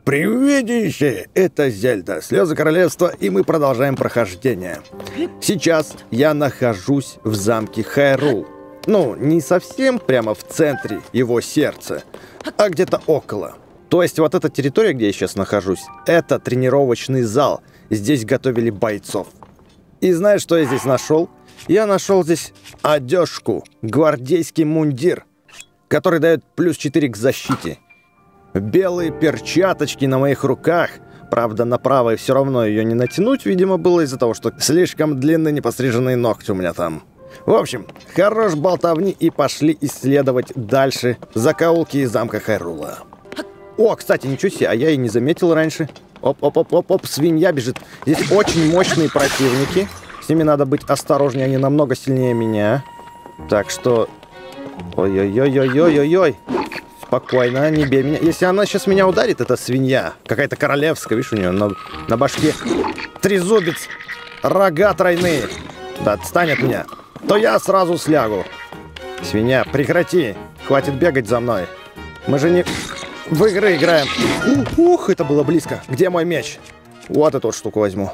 Привидище! Это Зельда, Слезы Королевства, и мы продолжаем прохождение. Сейчас я нахожусь в замке Хайрул. Ну, не совсем прямо в центре его сердца, а где-то около. То есть вот эта территория, где я сейчас нахожусь, это тренировочный зал. Здесь готовили бойцов. И знаешь, что я здесь нашел? Я нашел здесь одежку, гвардейский мундир, который дает плюс 4 к защите. Белые перчаточки на моих руках. Правда, на правой все равно ее не натянуть, видимо, было из-за того, что слишком длинные непостриженные ногти у меня там. В общем, хорош болтовни, и пошли исследовать дальше закоулки замка Хайрула. О, кстати, ничего себе, а я и не заметил раньше. Оп, свинья бежит. Здесь очень мощные противники. С ними надо быть осторожнее, они намного сильнее меня. Так что... Ой-ой-ой-ой-ой-ой-ой. Спокойно, не бей меня. Если она сейчас меня ударит, это свинья. Какая-то королевская, видишь, у нее на башке трезубец. Рога тройные. Да отстань от меня. То я сразу слягу. Свинья, прекрати. Хватит бегать за мной. Мы же не в игры играем. Ух, это было близко. Где мой меч? Вот эту вот штуку возьму.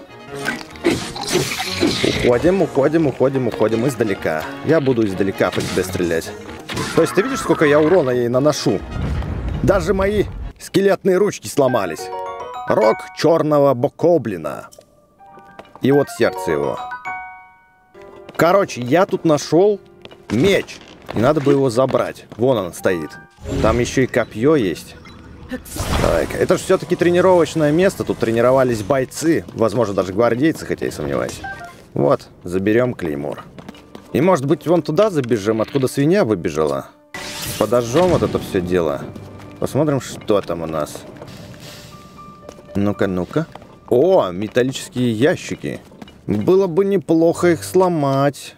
Уходим издалека. Я буду издалека по тебе стрелять. То есть ты видишь, сколько я урона ей наношу? Даже мои скелетные ручки сломались. Рог черного бокоблина. И вот сердце его. Короче, я тут нашел меч. И надо бы его забрать. Вон он стоит. Там еще и копье есть. Так, это же все-таки тренировочное место. Тут тренировались бойцы. Возможно, даже гвардейцы, хотя и сомневаюсь. Вот, заберем клеймор. И может быть вон туда забежим, откуда свинья выбежала. Подожжем вот это все дело. Посмотрим, что там у нас. Ну-ка. О, металлические ящики. Было бы неплохо их сломать.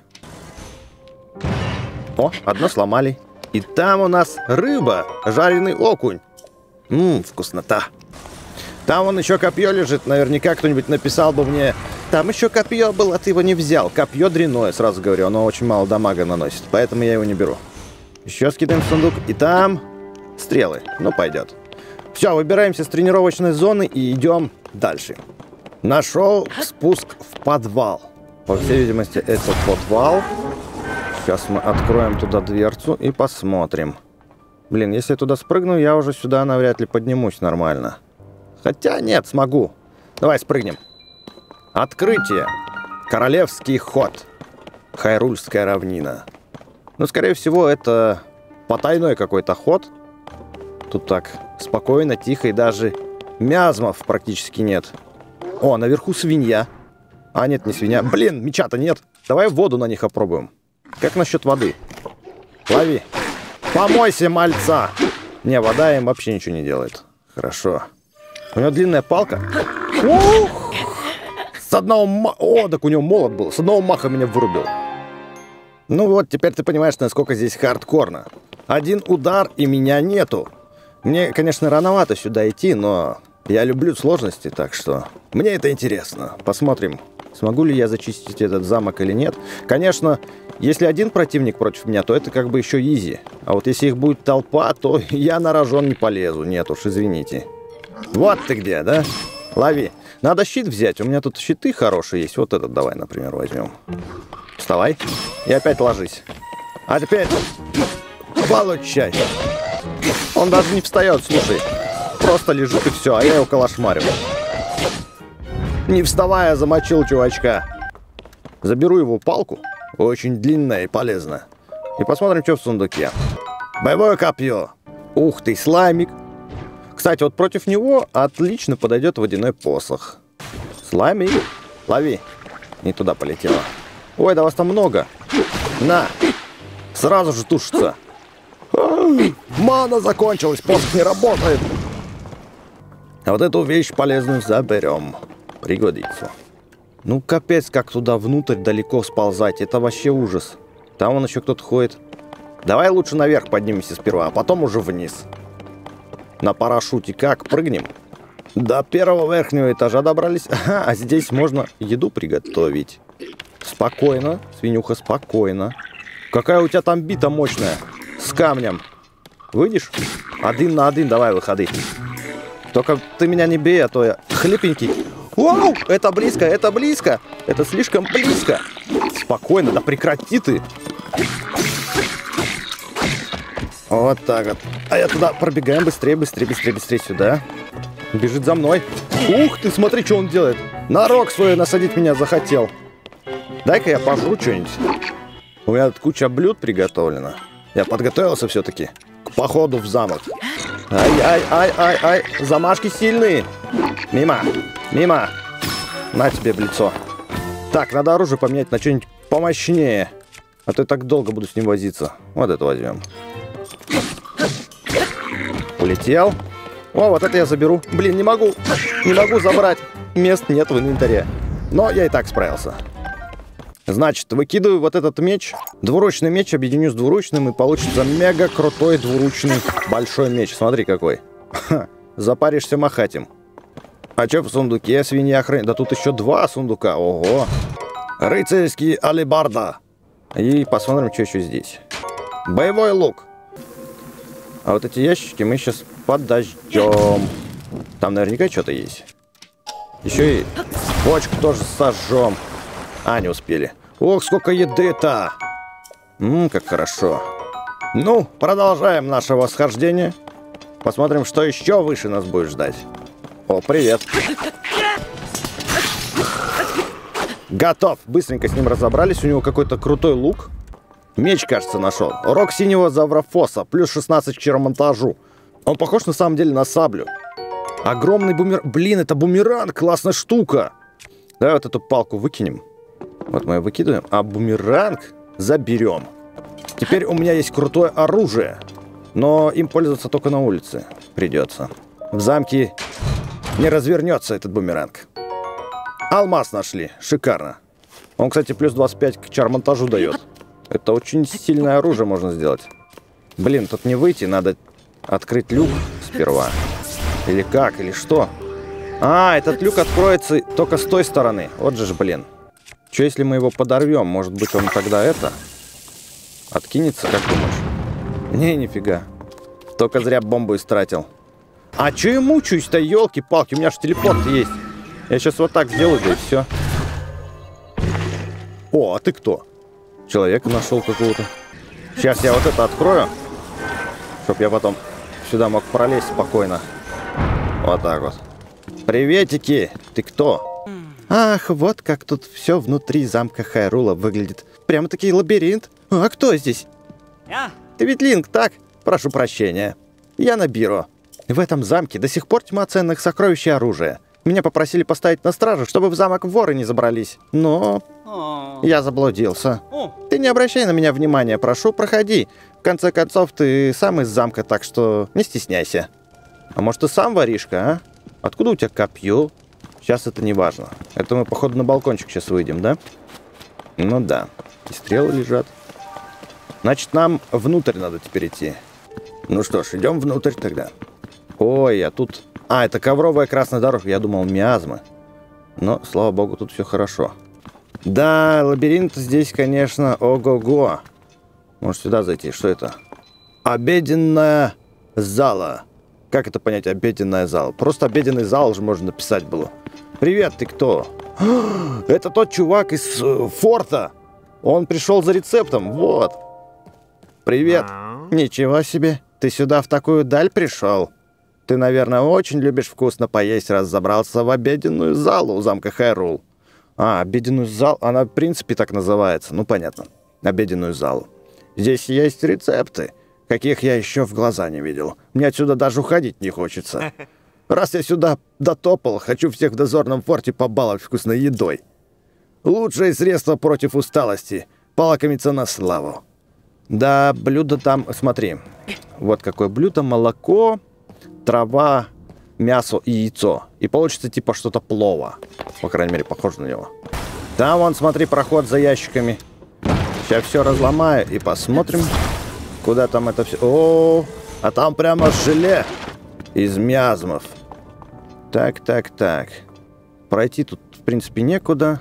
О, одно сломали. И там у нас рыба, жареный окунь. Вкуснота. Там вон еще копье лежит. Наверняка кто-нибудь написал бы мне: там еще копье было, а ты его не взял. Копье дрянное, сразу говорю, оно очень мало дамага наносит, поэтому я его не беру. Еще скидаем в сундук, и там стрелы. Ну, пойдет. Все, выбираемся с тренировочной зоны и идем дальше. Нашел спуск в подвал. По всей видимости, это подвал. Сейчас мы откроем туда дверцу и посмотрим. Блин, если я туда спрыгну, я уже сюда навряд ли поднимусь нормально. Хотя нет, смогу. Давай спрыгнем. Открытие. Королевский ход. Хайрульская равнина. Ну, скорее всего, это потайной какой-то ход. Тут так спокойно, тихо, и даже миазмов практически нет. О, наверху свинья. А, нет, не свинья. Блин, меча-то нет. Давай воду на них опробуем. Как насчет воды? Лови. Помойся, мальца. Не, вода им вообще ничего не делает. Хорошо. У него длинная палка. Ух! С одного О, так у него молот был. С одного маха меня вырубил. Ну вот, теперь ты понимаешь, насколько здесь хардкорно. Один удар, и меня нету. Мне, конечно, рановато сюда идти, но я люблю сложности, так что мне это интересно. Посмотрим, смогу ли я зачистить этот замок или нет. Конечно, если один противник против меня, то это как бы еще изи. А вот если их будет толпа, то я на рожон не полезу. Нет уж, извините. Вот ты где, да? Лови. Надо щит взять. У меня тут щиты хорошие есть. Вот этот давай, например, возьмем. Вставай. И опять ложись. А теперь получай. Он даже не встает, слушай. Просто лежит и все, а я его калашмарю. Не вставая, замочил чувачка. Заберу его палку. Очень длинная и полезная. И посмотрим, что в сундуке. Боевое копье. Ух ты, слаймик. Кстати, вот против него отлично подойдет водяной посох. Слаймик. Лови. Не туда полетело. Ой, да вас там много. На. Сразу же тушится. Мана закончилась, посох не работает. А вот эту вещь полезную заберем. Пригодится. Ну, капец, как туда внутрь далеко сползать. Это вообще ужас. Там вон еще кто-то ходит. Давай лучше наверх поднимемся сперва, а потом уже вниз. На парашюте как? Прыгнем? До первого верхнего этажа добрались. Ага, а здесь можно еду приготовить. Спокойно, свинюха, спокойно. Какая у тебя там бита мощная. С камнем. Выйдешь? Один на один, давай, выходи. Только ты меня не бей, а то я хлипенький. Вау, это близко, это близко. Это слишком близко. Спокойно, да прекрати ты. Вот так вот. А я туда пробегаем быстрее, быстрее, быстрее, быстрее сюда. Бежит за мной. Ух ты, смотри, что он делает. На рог свой насадить меня захотел. Дай-ка я пожру что-нибудь. У меня тут куча блюд приготовлена. Я подготовился все-таки к походу в замок. Ай-ай-ай-ай-ай. Замашки сильные. Мимо. Мимо. На тебе в лицо. Так, надо оружие поменять на что-нибудь помощнее. А то я так долго буду с ним возиться. Вот это возьмем. Улетел. О, вот это я заберу. Блин, не могу. Не могу забрать. Мест нет в инвентаре. Но я и так справился. Значит, выкидываю вот этот меч. Двуручный меч объединю с двуручным, и получится мега крутой двуручный большой меч. Смотри какой. Ха, запаришься махать им. А что в сундуке, свинья хрень? Да тут еще 2 сундука. Ого. Рыцарский алебарда. И посмотрим, что еще здесь. Боевой лук. А вот эти ящички мы сейчас подождем. Там наверняка что-то есть. Еще и бочку тоже сожжем. А, не успели. Ох, сколько еды-то. Как хорошо. Ну, продолжаем наше восхождение. Посмотрим, что еще выше нас будет ждать. О, привет. Готов. Быстренько с ним разобрались. У него какой-то крутой лук. Меч, кажется, нашел. Рог синего заврафоса. Плюс 16 к чаромонтажу. Он похож на самом деле на саблю. Огромный бумеранг. Блин, это бумеранг. Классная штука. Давай вот эту палку выкинем. Вот мы ее выкидываем. А бумеранг заберем. Теперь у меня есть крутое оружие. Но им пользоваться только на улице придется. В замке не развернется этот бумеранг. Алмаз нашли. Шикарно. Он, кстати, плюс 25 к чар-монтажу дает. Это очень сильное оружие можно сделать. Блин, тут не выйти. Надо открыть люк сперва. Или как? Или что? А, этот люк откроется только с той стороны. Вот же, блин. Что, если мы его подорвем? Может быть, он тогда это... Откинется, как думаешь? Не, нифига. Только зря бомбу истратил. А че я мучаюсь-то, елки-палки? У меня же телепорт есть. Я сейчас вот так сделаю, да и все. О, а ты кто? Человека нашел какого-то. Сейчас я вот это открою. Чтоб я потом сюда мог пролезть спокойно. Вот так вот. Приветики! Ты кто? Ах, вот как тут все внутри замка Хайрула выглядит. Прямо-таки лабиринт. А кто здесь? Ты ведь Линк, так? Прошу прощения. Я Набиро. В этом замке до сих пор тьма ценных сокровищ и оружия. Меня попросили поставить на стражу, чтобы в замок воры не забрались. Но я заблудился. Ты не обращай на меня внимания, прошу, проходи. В конце концов, ты сам из замка, так что не стесняйся. А может, ты сам воришка, а? Откуда у тебя копье? Сейчас это не важно. Это мы, походу, на балкончик сейчас выйдем, да? Ну да. И стрелы лежат. Значит, нам внутрь надо теперь идти. Ну что ж, идем внутрь тогда. Ой, а тут... А, это ковровая красная дорожка. Я думал, миазмы. Но, слава богу, тут все хорошо. Да, лабиринт здесь, конечно, ого-го. Может, сюда зайти. Что это? Обеденная зала. Как это понять, обеденная зала? Просто обеденный зал же можно написать было. Привет, ты кто? Это тот чувак из форта. Он пришел за рецептом, вот. Привет. Ничего себе. Ты сюда в такую даль пришел? Ты, наверное, очень любишь вкусно поесть, раз забрался в обеденную залу у замка Хайрул. А, обеденную залу, она в принципе так называется. Ну, понятно. Обеденную залу. Здесь есть рецепты, каких я еще в глаза не видел. Мне отсюда даже уходить не хочется. Раз я сюда дотопал, хочу всех в дозорном форте побаловать вкусной едой. Лучшее средство против усталости. Полакомиться на славу. Да, блюдо там, смотри. Вот какое блюдо. Молоко, трава, мясо и яйцо. И получится типа что-то плова. По крайней мере, похоже на него. Там, вон, смотри, проход за ящиками. Сейчас все разломаю и посмотрим, куда там это все. О, а там прямо желе из миазмов. Так, так, так. Пройти тут, в принципе, некуда.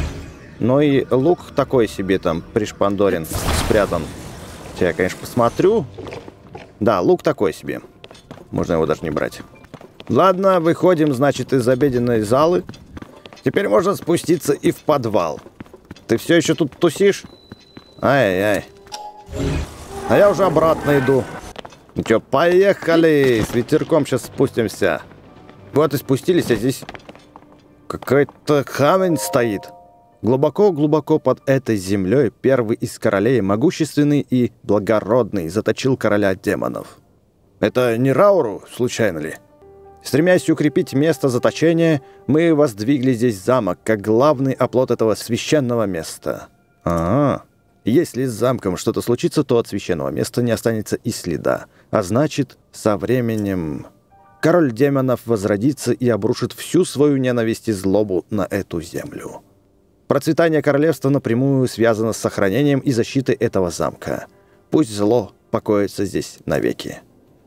Но и лук такой себе там пришпандорен, спрятан. Сейчас я, конечно, посмотрю. Да, лук такой себе. Можно его даже не брать. Ладно, выходим, значит, из обеденной залы. Теперь можно спуститься и в подвал. Ты все еще тут тусишь? Ай-яй. А я уже обратно иду. Ну что, поехали! С ветерком сейчас спустимся. Вот и спустились, а здесь какой-то камень стоит. Глубоко-глубоко под этой землей первый из королей, могущественный и благородный, заточил короля демонов. Это не Рауру, случайно ли? Стремясь укрепить место заточения, мы воздвигли здесь замок, как главный оплот этого священного места. Ага. Если с замком что-то случится, то от священного места не останется и следа. А значит, со временем король демонов возродится и обрушит всю свою ненависть и злобу на эту землю. Процветание королевства напрямую связано с сохранением и защитой этого замка. Пусть зло покоится здесь навеки.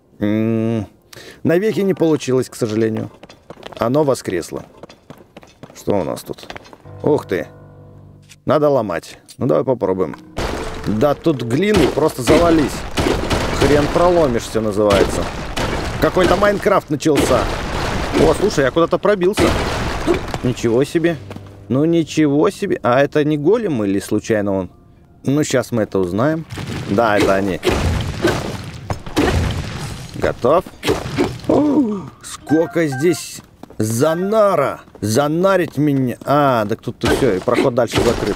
Навеки не получилось, к сожалению. Оно воскресло. Что у нас тут? Ух ты. Надо ломать. Ну давай попробуем. Да тут глины, просто завались. Хрен проломишься, называется. Какой-то Майнкрафт начался. О, слушай, я куда-то пробился. Ничего себе. Ну ничего себе. А это не голем или случайно он? Ну сейчас мы это узнаем. Да, это они. Готов? Сколько здесь занара. Занарить меня. А, так тут все, и проход дальше закрыт.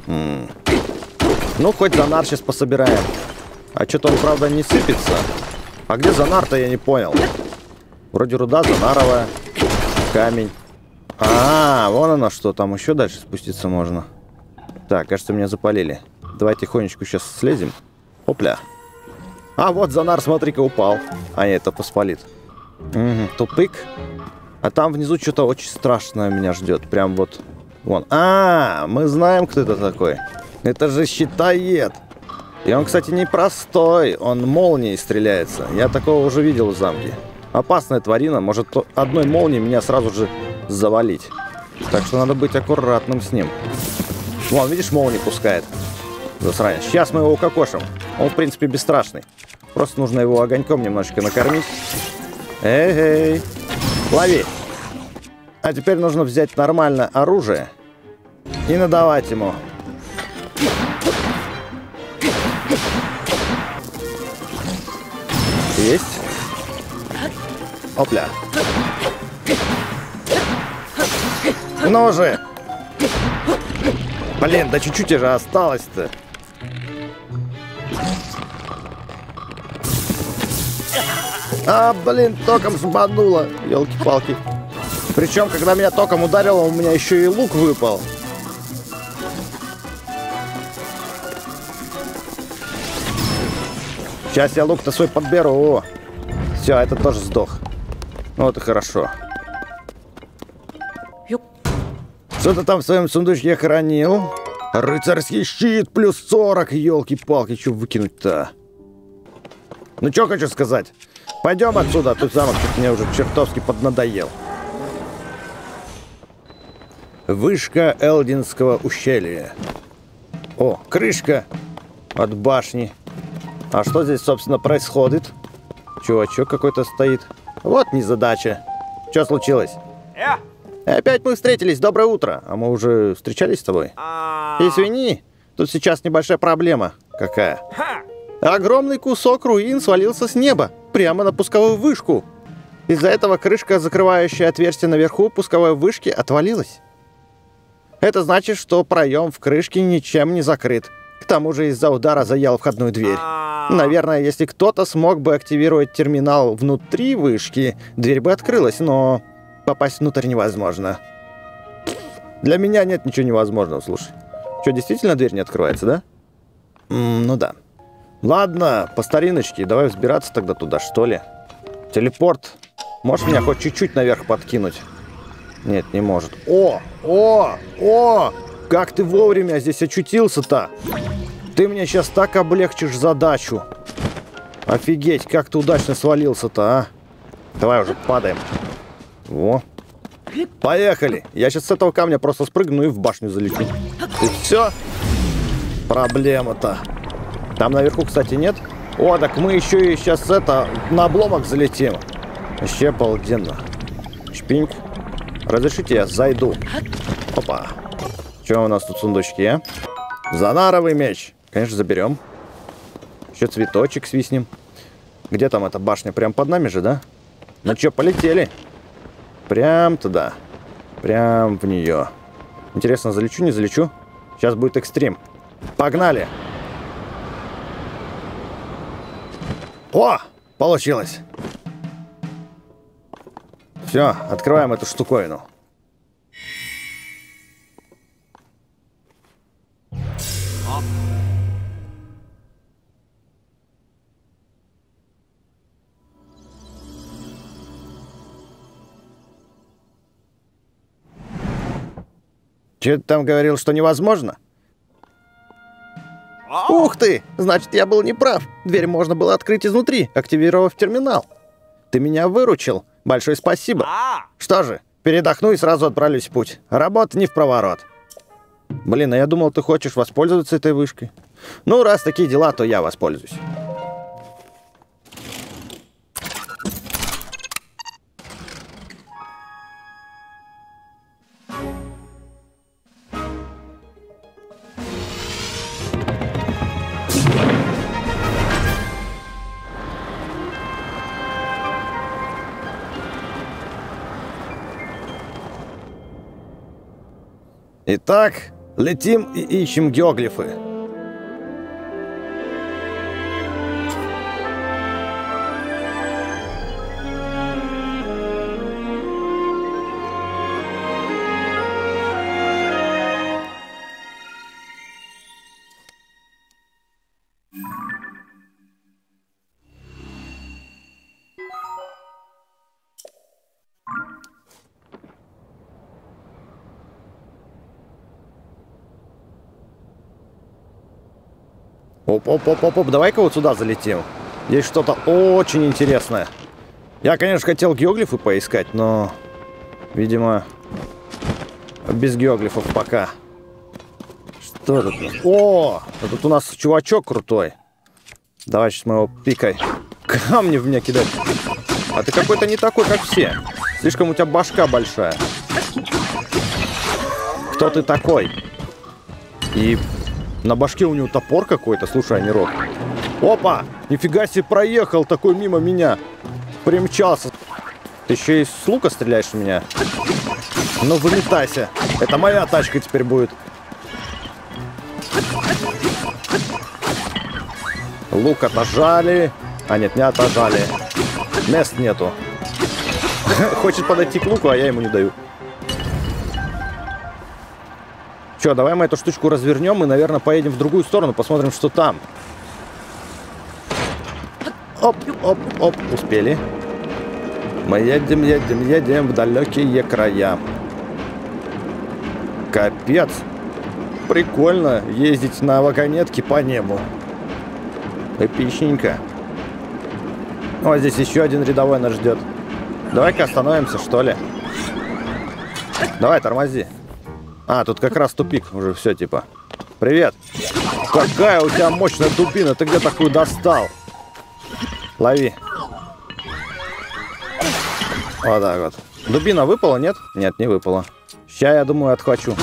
Ну, хоть занар сейчас пособираем. А что-то он, правда, не сыпется. А где занар-то, я не понял. Вроде руда занаровая. Камень. А, вон оно что. Там еще дальше спуститься можно. Так, кажется, меня запалили. Давай тихонечку сейчас слезем. Опля. А, вот занар, смотри-ка, упал. А нет, это поспалит. Угу, тупик. А там внизу что-то очень страшное меня ждет. Прям вот. Вон. А, мы знаем, кто это такой. Это же щитоед. И он, кстати, не простой. Он молнией стреляется. Я такого уже видел в замке. Опасная тварина. Может одной молнией меня сразу же завалить. Так что надо быть аккуратным с ним. Вон, видишь, молнии пускает. Засранец. Сейчас мы его укокошим. Он, в принципе, бесстрашный. Просто нужно его огоньком немножечко накормить. Эй-эй. Лови. А теперь нужно взять нормальное оружие и надавать ему. Есть. Опля. Ну же. Блин, да чуть-чуть же осталось-то. А, блин, током шибануло. Ёлки-палки. Причем, когда меня током ударило, у меня еще и лук выпал. Сейчас я лук-то свой подберу. О, все, это тоже сдох. Вот и хорошо. Что ты там в своем сундучке хранил? Рыцарский щит плюс 40. Ёлки-палки, что выкинуть-то? Ну, что хочу сказать. Пойдем отсюда, тут замок мне уже чертовски поднадоел. Вышка Элдинского ущелья. О, крышка от башни. А что здесь, собственно, происходит? Чувачок какой-то стоит. Вот незадача. Что случилось? Опять мы встретились. Доброе утро. А мы уже встречались с тобой? Извини, тут сейчас небольшая проблема. Какая? Огромный кусок руин свалился с неба, прямо на пусковую вышку. Из-за этого крышка, закрывающая отверстие наверху пусковой вышки, отвалилась. Это значит, что проем в крышке ничем не закрыт. К тому же из-за удара заел входную дверь. Наверное, если кто-то смог бы активировать терминал внутри вышки, дверь бы открылась, но попасть внутрь невозможно. Для меня нет ничего невозможного, слушай. Что, действительно дверь не открывается, да? Ну да. Ладно, по стариночке, давай взбираться тогда туда, что ли. Телепорт. Можешь меня хоть чуть-чуть наверх подкинуть? Нет, не может. О! Как ты вовремя здесь очутился-то? Ты мне сейчас так облегчишь задачу. Офигеть, как ты удачно свалился-то, а? Давай уже падаем. Во. Поехали. Я сейчас с этого камня просто спрыгну и в башню залечу. И все. Проблема-то. Там наверху, кстати, нет. О, так мы еще и сейчас на обломок залетим. Вообще обалденно. Шпиньк. Разрешите, я зайду. Опа. Что у нас тут в сундучке? Занаровый меч. Конечно, заберем. Еще цветочек свистнем. Где там эта башня? Прям под нами же, да? Ну что, полетели. Прям туда. Прям в нее. Интересно, залечу, не залечу? Сейчас будет экстрим. Погнали. О, получилось. Все, открываем эту штуковину. Че ты там говорил, что невозможно? Ух ты! Значит, я был неправ. Дверь можно было открыть изнутри, активировав терминал. Ты меня выручил. Большое спасибо. Что же, передохну и сразу отправлюсь в путь. Работа не впроворот. Блин, а я думал, ты хочешь воспользоваться этой вышкой. Ну, раз такие дела, то я воспользуюсь. Итак, летим и ищем геоглифы. Оп, давай-ка вот сюда залетим. Есть что-то очень интересное. Я, конечно, хотел геоглифы поискать, но, видимо, без геоглифов пока. Что тут? О, тут у нас чувачок крутой. Давай сейчас мы его пикай. Камни в меня кидать. А ты какой-то не такой, как все. Слишком у тебя башка большая. Кто ты такой? И... на башке у него топор какой-то, слушай, а не рог. Опа! Нифига себе проехал такой мимо меня. Примчался. Ты еще и с лука стреляешь в меня? Ну, вылетайся. Это моя тачка теперь будет. Лук отожали. А нет, не отожали. Мест нету. Хочет подойти к луку, а я ему не даю. Че, давай мы эту штучку развернем и, наверное, поедем в другую сторону, посмотрим, что там. Оп, успели. Мы едем в далекие края. Капец. Прикольно ездить на вагонетке по небу. Эпичненько. О, здесь еще один рядовой нас ждет. Давай-ка остановимся, что ли. Давай, тормози. А, тут как раз тупик уже, все, типа. Привет. Какая у тебя мощная дубина, ты где такую достал? Лови. Вот так вот. Дубина выпала, нет? Нет, не выпала. Сейчас, я думаю, отхвачу.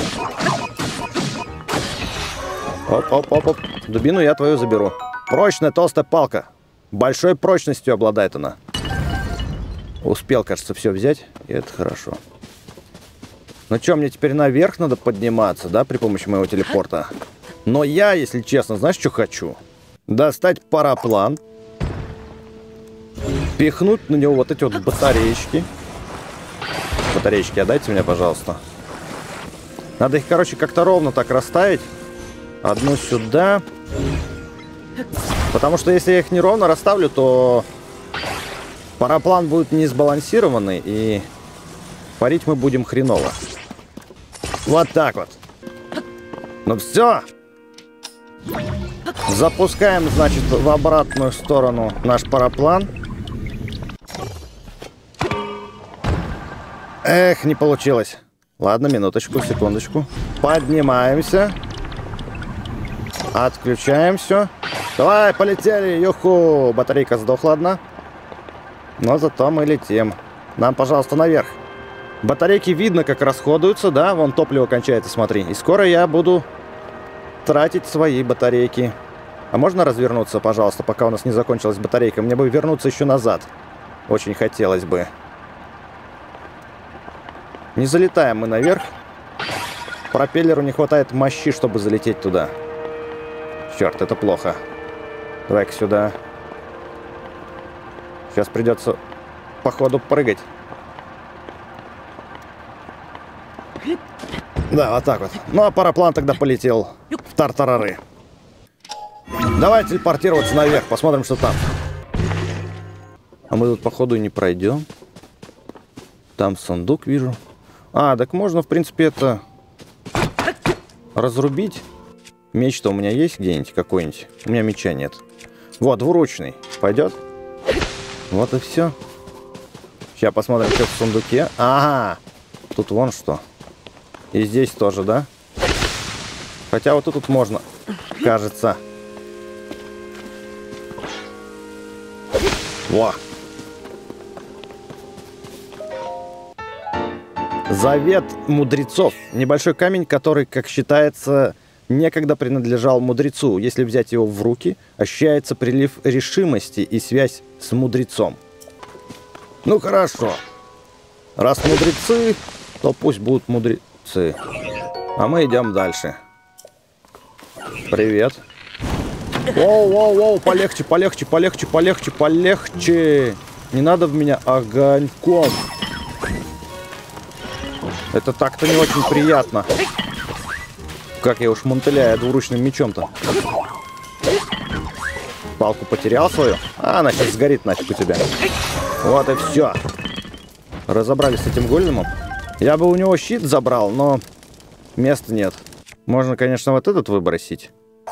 Оп. Дубину я твою заберу. Прочная толстая палка. Большой прочностью обладает она. Успел, кажется, все взять, и это хорошо. Ну что, мне теперь наверх надо подниматься, да, при помощи моего телепорта? Но я, если честно, знаешь, что хочу? Достать параплан. Пихнуть на него вот эти вот батареечки. Батареечки отдайте мне, пожалуйста. Надо их, короче, как-то ровно так расставить. Одну сюда. Потому что если я их не ровно расставлю, то параплан будет не сбалансированный, и парить мы будем хреново. Вот так вот. Ну все. Запускаем, значит, в обратную сторону наш параплан. Эх, не получилось. Ладно, минуточку, секундочку. Поднимаемся. Отключаем все. Давай, полетели, юху. Батарейка сдохла одна. Но зато мы летим. Нам, пожалуйста, наверх. Батарейки видно, как расходуются, да? Вон топливо кончается, смотри. И скоро я буду тратить свои батарейки. А можно развернуться, пожалуйста, пока у нас не закончилась батарейка? Мне бы вернуться еще назад. Очень хотелось бы. Не залетаем мы наверх. Пропеллеру не хватает мощи, чтобы залететь туда. Черт, это плохо. Давай-ка сюда. Сейчас придется, походу, прыгать. Да, вот так вот. Ну, а параплан тогда полетел в тартарары. Давай телепортироваться наверх, посмотрим, что там. А мы тут, походу, и не пройдем. Там сундук вижу. А, так можно, в принципе, это разрубить. Меч-то у меня есть где-нибудь какой-нибудь? У меня меча нет. Вот, двуручный. Пойдет? Вот и все. Сейчас посмотрим, что в сундуке. Ага, тут вон что. И здесь тоже, да? Хотя вот тут можно, кажется. Во! Завет мудрецов. Небольшой камень, который, как считается, некогда принадлежал мудрецу. Если взять его в руки, ощущается прилив решимости и связь с мудрецом. Ну хорошо. Раз мудрецы, то пусть будут мудрецы. А мы идем дальше. Привет. Воу-воу-воу, полегче, полегче, полегче, полегче, полегче. Не надо в меня огоньком. Это так-то не очень приятно. Как я уж мотыляю двуручным мечом-то. Палку потерял свою? А, она сейчас сгорит нафиг у тебя. Вот и все. Разобрались с этим големом. Я бы у него щит забрал, но места нет. Можно, конечно, вот этот выбросить.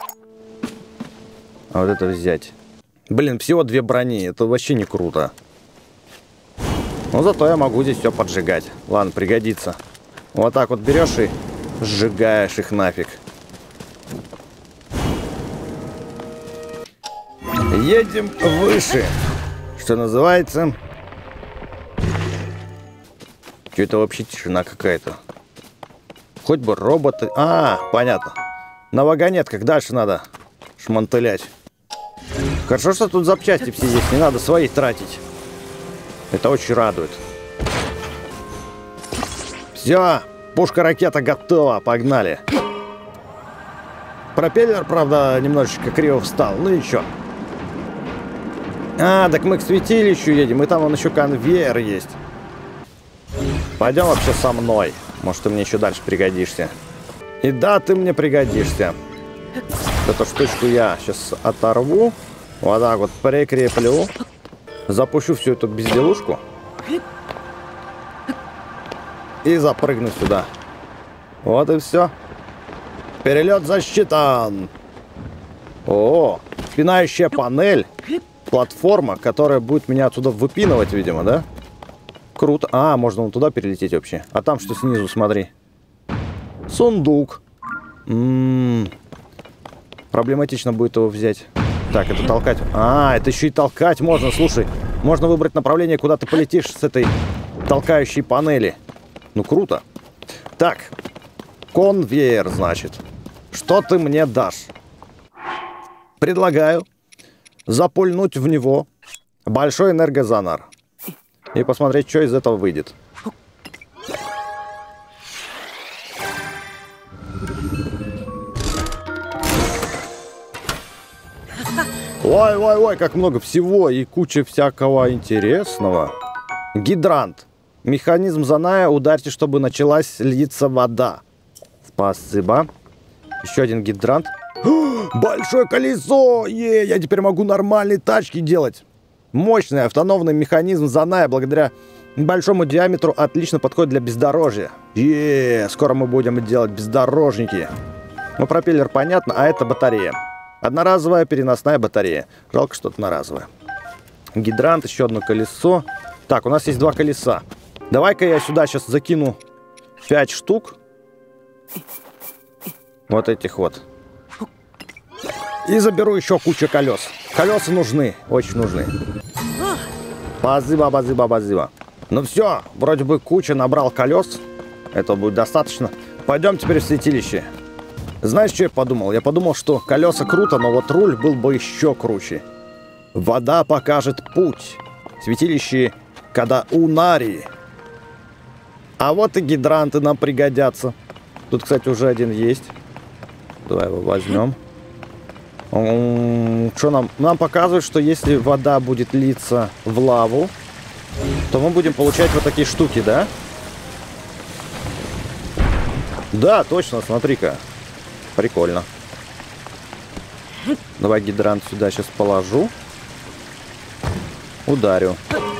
А вот это взять. Блин, всего 2 брони. Это вообще не круто. Но зато я могу здесь все поджигать. Ладно, пригодится. Вот так вот берешь и сжигаешь их нафиг. Едем выше. Что называется. Что это вообще тишина какая-то? Хоть бы роботы. А, понятно. На вагонетках дальше надо шмантылять. Хорошо, что тут запчасти все есть. Не надо свои тратить. Это очень радует. Все. Пушка-ракета готова. Погнали. Пропеллер, правда, немножечко криво встал. Ну и чё? А, так мы к святилищу едем. И там вон еще конвейер есть. Пойдем вообще со мной. Может, ты мне еще дальше пригодишься. И да, ты мне пригодишься. Эту штучку я сейчас оторву. Вот так вот прикреплю. Запущу всю эту безделушку. И запрыгну сюда. Вот и все. Перелет засчитан. О, пинающая панель. Платформа, которая будет меня отсюда выпинывать, видимо, да? Круто. А, можно вон туда перелететь вообще. А там что снизу, смотри. Сундук. Проблематично будет его взять. Так, это толкать. А, это еще и толкать можно, слушай. Можно выбрать направление, куда ты полетишь с этой толкающей панели. Ну, круто. Так, конвейер, значит. Что ты мне дашь? Предлагаю запульнуть в него большой энергозонар. И посмотреть, что из этого выйдет. Ой-ой-ой, как много всего и куча всякого интересного. Гидрант. Механизм заная. Ударьте, чтобы началась литься вода. Спасибо. Еще один гидрант. Большое колесо! Я теперь могу нормальные тачки делать. Мощный автономный механизм заная благодаря большому диаметру отлично подходит для бездорожья. Скоро мы будем делать бездорожники. Ну, пропеллер понятно, а это батарея. Одноразовая переносная батарея. Жалко, что одноразовая. Гидрант, еще одно колесо. Так, у нас есть 2 колеса. Давай-ка я сюда сейчас закину 5 штук. Вот этих вот. И заберу еще кучу колес. Колеса нужны, очень нужны. Базыба, базыба, базыба. Ну все, вроде бы куча набрал колес. Этого будет достаточно. Пойдем теперь в святилище. Знаешь, что я подумал? Я подумал, что колеса круто, но вот руль был бы еще круче. Вода покажет путь. Святилище Кадаунари. А вот и гидранты нам пригодятся. Тут, кстати, уже один есть. Давай его возьмем. Что нам? Нам показывают, что если вода будет литься в лаву, то мы будем получать вот такие штуки, да? Да, точно, смотри-ка. Прикольно. Давай гидрант сюда сейчас положу. Ударю.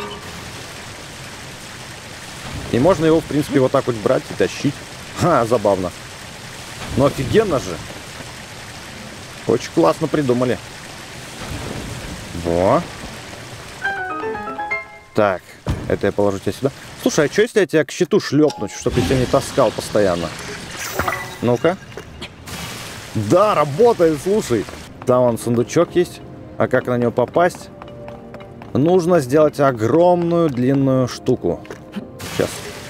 И можно его, в принципе, вот так вот брать и тащить. Ха, забавно. Но офигенно же. Очень классно придумали. Во. Так, это я положу тебя сюда. Слушай, а что если я тебя к щиту шлепнуть, чтобы я тебя не таскал постоянно? Ну-ка. Да, работает, слушай. Там вон сундучок есть. А как на него попасть? Нужно сделать огромную длинную штуку. Сейчас.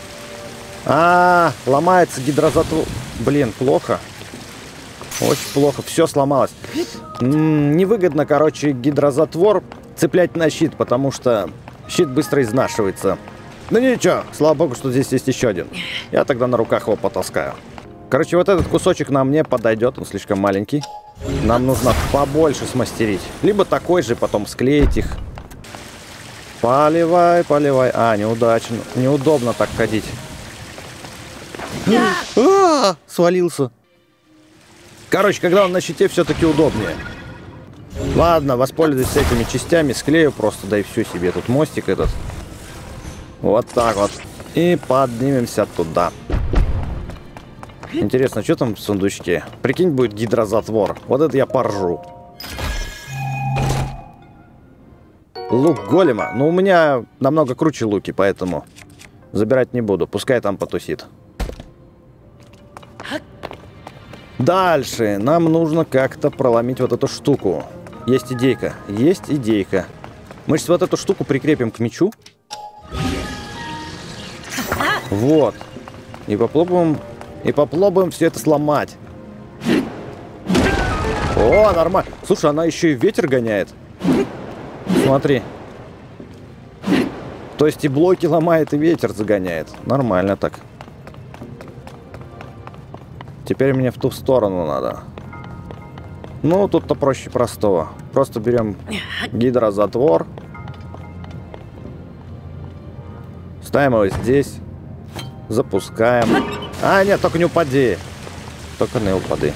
Ломается гидрозатвор. Блин, плохо. Очень плохо. Все сломалось. Невыгодно, короче, гидрозатвор цеплять на щит, потому что щит быстро изнашивается. Ну ничего, слава богу, что здесь есть еще один. Я тогда на руках его потаскаю. Короче, вот этот кусочек нам не подойдет, он слишком маленький. Нам нужно побольше смастерить. Либо такой же, потом склеить их. Поливай, поливай. Неудачно. Неудобно так ходить. Свалился. Короче, когда он на щите, все-таки удобнее. Ладно, воспользуюсь этими частями, склею просто, да и все себе. Тут мостик этот. Вот так вот. И поднимемся туда. Интересно, что там в сундучке? Прикинь, будет гидрозатвор. Вот это я поржу. Лук голема. Ну, у меня намного круче луки, поэтому забирать не буду. Пускай там потусит. Дальше. Нам нужно как-то проломить вот эту штуку. Есть идейка. Есть идейка. Мы сейчас вот эту штуку прикрепим к мечу. Вот. И попробуем все это сломать. О, нормально. Слушай, она еще и ветер гоняет. Смотри. То есть и блоки ломает, и ветер загоняет. Нормально так. Теперь мне в ту сторону надо. Ну, тут-то проще простого. Просто берем гидрозатвор. Ставим его здесь. Запускаем. Нет, только не упади. Только не упади.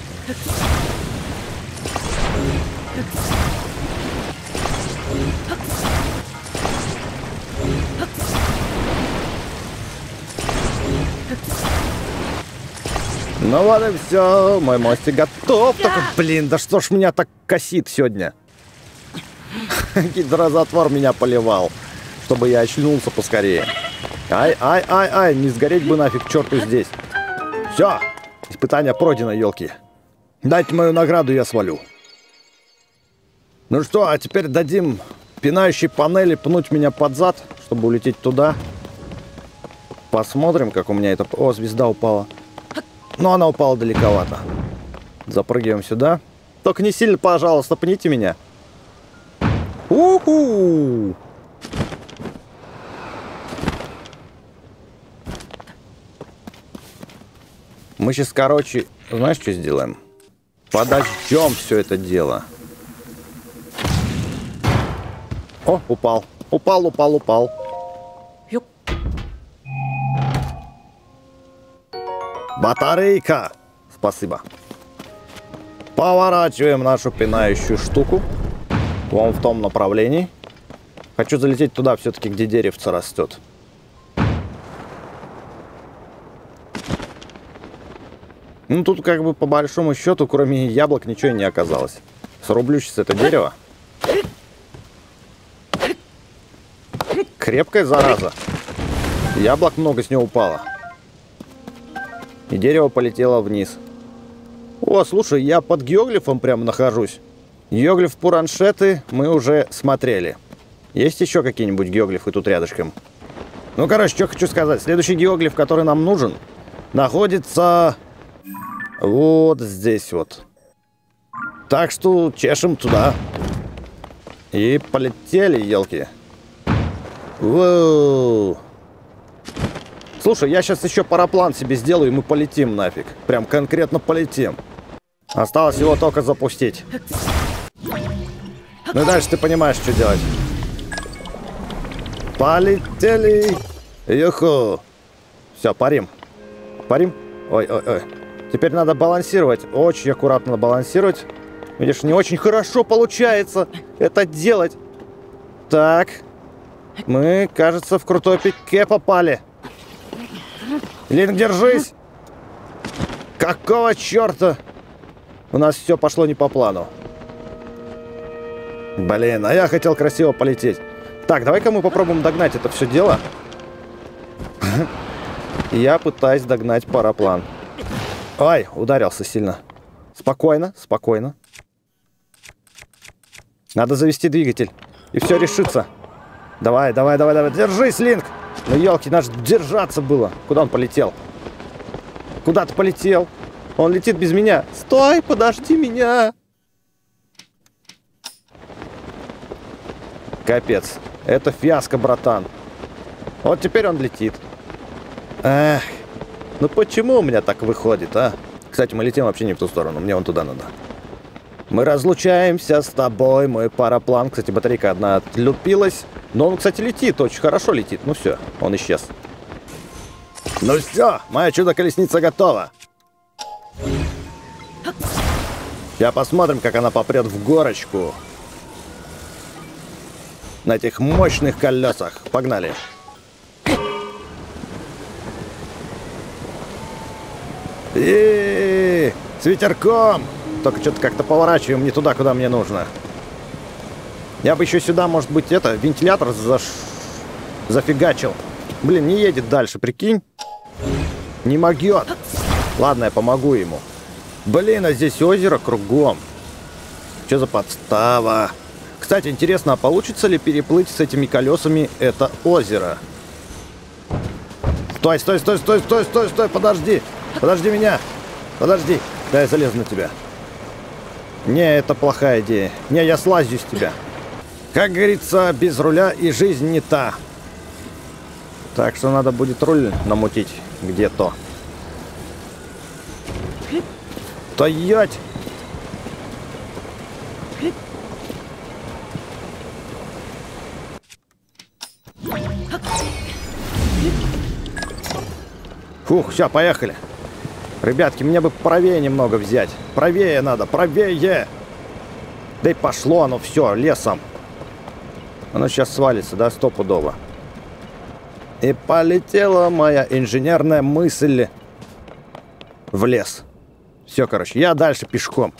Ну вот и все, мой мостик готов. Только, блин, да что ж меня так косит сегодня? Гидрозатвор меня поливал, чтобы я очнулся поскорее. Ай, не сгореть бы нафиг черту здесь. Все, испытание пройдено, елки. Дайте мою награду, я свалю. Ну что, а теперь дадим пинающей панели пнуть меня под зад, чтобы улететь туда. Посмотрим, как у меня это... О, звезда упала. Но она упала далековато. Запрыгиваем сюда. Только не сильно, пожалуйста, пните меня. Уху! Мы сейчас, короче, знаешь, что сделаем? Подождем все это дело. О, упал. Упал. Батарейка! Спасибо. Поворачиваем нашу пинающую штуку. Вон в том направлении. Хочу залететь туда все-таки, где деревце растет. Ну, тут как бы по большому счету, кроме яблок, ничего не оказалось. Срублю сейчас это дерево. Крепкая зараза. Яблок много с него упало. И дерево полетело вниз. О, слушай, я под геоглифом прямо нахожусь. Геоглиф Пураншеты мы уже смотрели. Есть еще какие-нибудь геоглифы тут рядышком? Ну, короче, что хочу сказать. Следующий геоглиф, который нам нужен, находится вот здесь вот. Так что чешем туда. И полетели, елки. Воу. Слушай, я сейчас еще параплан себе сделаю, и мы полетим нафиг. Прям конкретно полетим. Осталось его только запустить. Ну и дальше ты понимаешь, что делать. Полетели. Юху. Все, парим. Парим. Ой-ой-ой. Теперь надо балансировать. Очень аккуратно балансировать. Видишь, не очень хорошо получается это делать. Так. Мы, кажется, в крутой пике попали. Линк, держись! Какого черта? У нас все пошло не по плану. Блин, а я хотел красиво полететь. Так, давай-ка мы попробуем догнать это все дело. Я пытаюсь догнать параплан. Ой, ударился сильно. Спокойно, спокойно. Надо завести двигатель. И все решится. Давай, давай, давай, давай. Держись, Линк! Ну, елки, наш держаться было. Куда он полетел? Куда ты полетел? Он летит без меня. Стой, подожди меня. Капец. Это фиаско, братан. Вот теперь он летит. Эх. Ну почему у меня так выходит, а? Кстати, мы летим вообще не в ту сторону. Мне вон туда надо. Мы разлучаемся с тобой, мой параплан. Кстати, батарейка одна отлупилась. Но он, кстати, летит, очень хорошо летит. Ну все, он исчез. Ну все, моя чудо-колесница готова. Сейчас посмотрим, как она попрет в горочку. На этих мощных колесах. Погнали. И с ветерком. Только что-то как-то поворачиваем не туда, куда мне нужно. Я бы еще сюда, может быть, это, вентилятор зафигачил. Блин, не едет дальше, прикинь. Не могет. Ладно, я помогу ему. Блин, а здесь озеро кругом. Что за подстава? Кстати, интересно, а получится ли переплыть с этими колесами это озеро? Стой, стой, стой, стой, стой, стой, стой, подожди. Подожди меня. Подожди. Да, я залезу на тебя. Не, это плохая идея. Не, я слазю с тебя. Как говорится, без руля и жизнь не та. Так что надо будет руль намутить где-то. Стоять! Фух, все, поехали. Ребятки, мне бы правее немного взять. Правее надо, правее! Да и пошло оно все лесом. Оно сейчас свалится, да, стопудово. И полетела моя инженерная мысль в лес. Все, короче, я дальше пешком.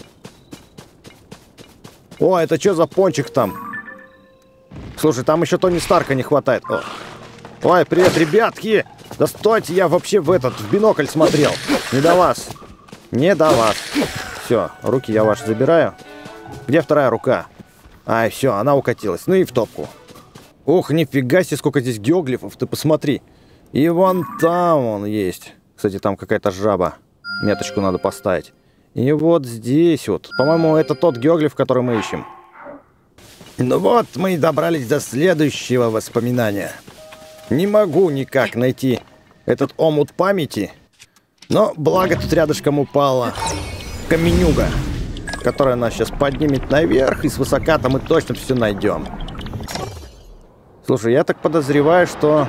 О, это что за пончик там? Слушай, там еще Тони Старка не хватает. О. Ой, привет, ребятки! Да стойте, я вообще в бинокль смотрел. Не до вас. Не до вас. Все, руки я ваши забираю. Где вторая рука? Ай, все, она укатилась. Ну и в топку. Ух, нифига себе, сколько здесь геоглифов, ты посмотри. И вон там он есть. Кстати, там какая-то жаба. Меточку надо поставить. И вот здесь вот. По-моему, это тот геоглиф, который мы ищем. Ну вот, мы и добрались до следующего воспоминания. Не могу никак найти этот омут памяти. Но благо тут рядышком упала каменюга, которая нас сейчас поднимет наверх, и свысока-то мы точно все найдем. Слушай, я так подозреваю, что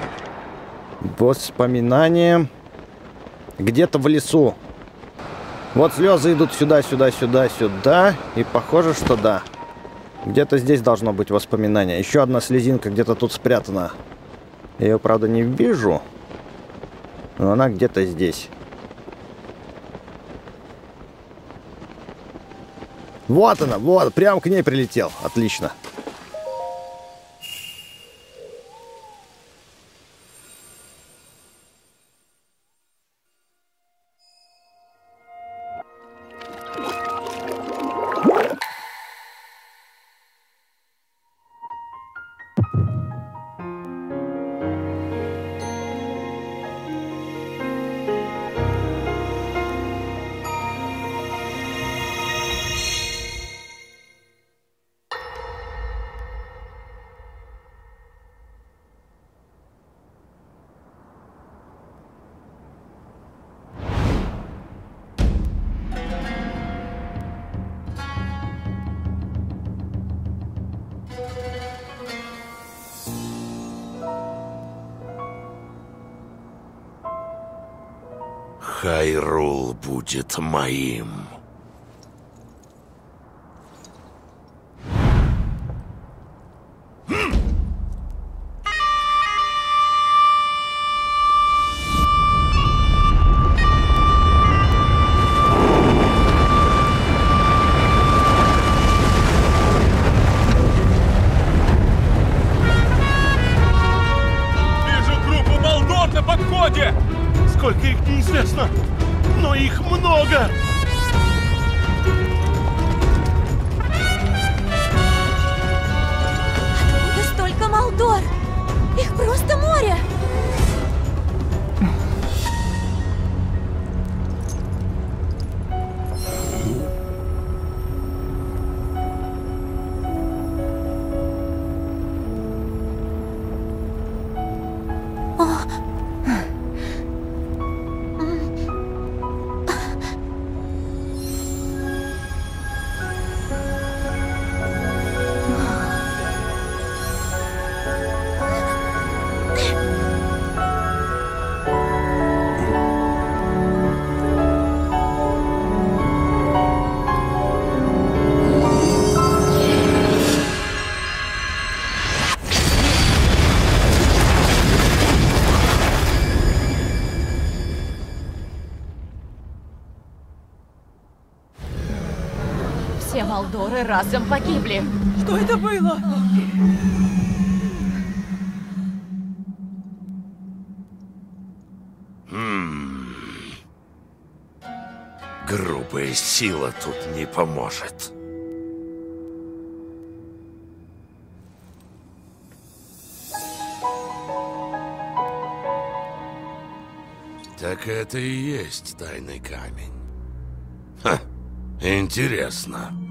воспоминания где-то в лесу. Вот слезы идут сюда, сюда, сюда, сюда. И похоже, что да. Где-то здесь должно быть воспоминание. Еще одна слезинка где-то тут спрятана. Я ее, правда, не вижу. Но она где-то здесь. Вот она, вот, прям к ней прилетел. Отлично. Хайрул будет моим. Сколько их неизвестно, но их много! Откуда столько Молдор? Их просто море! Все Молдоры разом погибли. Что это было? Грубая сила тут не поможет. Так это и есть тайный камень. Ха, интересно.